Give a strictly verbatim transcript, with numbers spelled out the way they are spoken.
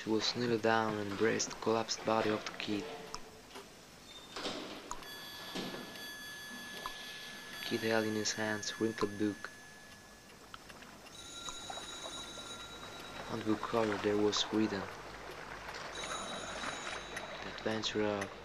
She was nearly down and embraced the collapsed body of the kid. The kid held in his hands a wrinkled book. On the book cover there was written, "The Adventure of